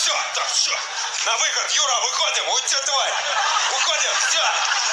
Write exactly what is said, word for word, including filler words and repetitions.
все, так, все. На выход, Юра, выходим, вот тебе тварь. Уходим, все.